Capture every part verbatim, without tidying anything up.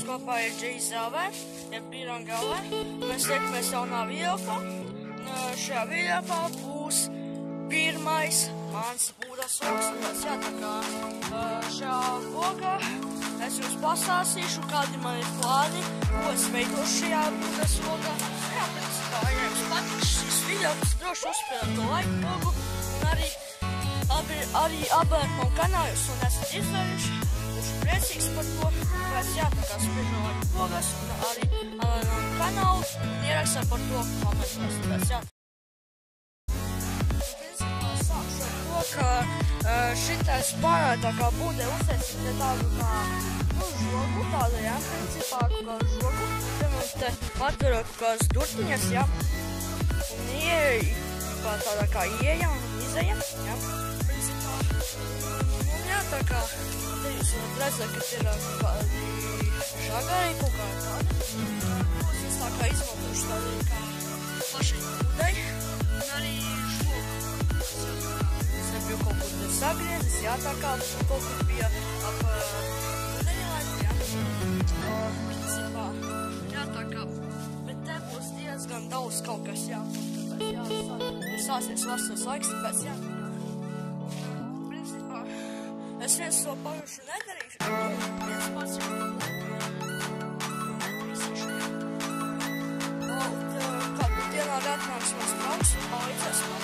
kopā ir Džīs L V, ja Pīranga L V. Mēs tiekamies jaunā videokā. Šajā videokā būs pirmais mans būdas loks. Jā, tā kā šajā vlogā es jums pastāstīšu, kādi man ir plāni, ko es veidošu šajā būdas logā. Jā, principā, ja jums patiks šis videoks, droši uzspēlēt to laiku logu un arī, abi, arī abonēt manu kanālu, jūs un esat izdarījuši. Būšu priecīgs par to, tāpēc jā, tā kā spēļu laiku logas un arī abonēt manu kanālu un ierakstāt par to komentos, tāpēc jā. Principā sākšu ar to, ka šitais pārā tā kā būdē uztaisīt te tādu kā, nu, žogu, tādu, jā, principā, kaut kā žogu. Te mums te atverot kaut kādas durtiņas, jā, un ieeja, kā tādā kā ieeja un izeja, jā, principā. Un jā, tā kā, te jūs varat redzēt, ka ir kaut kādi žagari, kaut kā tādi. Es tā kā izmantošu tādu kā plašai būdai, un arī žogu. Es nebiju kaut kur te sagriezis, jā, tā kā kaut kur bija ap būdeņa laiku, jā. Principā, jā, tā kā, bet te būs diezgan daudz kaut kas, jā, tāpēc, jā, ir sāsies vasaras laiks, tāpēc, jā. Principā, es viens to pavišu nedarīšu, viens pats jau nedarīšu, jā. Un kādu dienā atnāks mans draugs un palīdzēs man.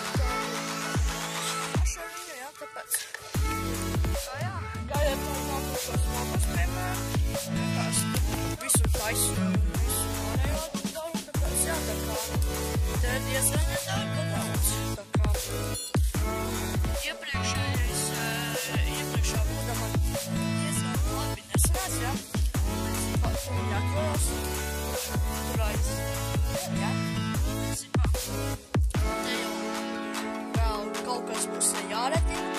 Pašu ar viņu, jā, tāpēc. Tā jā, gājiet man nākušos labas, piemēram, nekās visu taisu, visu pārējo daru, tāpēc jā, tā kā, te ir diezgan nedarba daudz, tā kā. Iepriekšējais, iepriekšā būda man diezgan labi nesanāc, jā. Principā, tur viņi atveros, tur aiz, jā. Principā, te jau vēl kaut kas būs jāretina.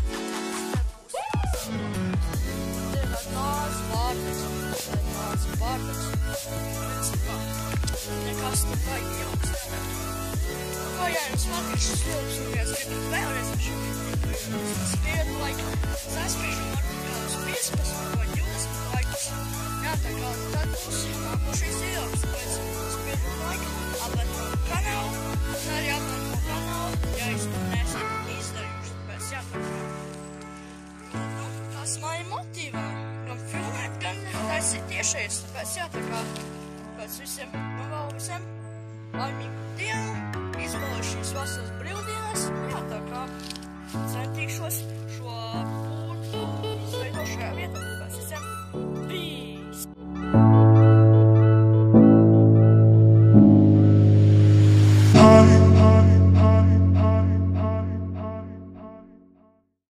Te ir tās vārdas, te ir tās vārdas. Principā, nekas tur baigi jauks. Kā jā, jums patīk šis films, un ja es gribat vēlreiz ar šo filmu, es skrietu laiku, es aizspiežu varbūt kādus piecpadsmit vai divdesmit laikus. Jā, tā kā tad būs nākošais videos, tāpēc spiežu laiku, abonēt manu kanālu, un arī abonēt manu kanālu, ja jūs to nesat izdarījuši, tāpēc jā, tā kā. Nu, tas mani motivē, gan filmēt, gan taisīt tiešais, tāpēc jā, tā kā, pēc visiem, novēlu visiem laimīgu dienu, izbaudīšu šīs vasaras brīvdienas,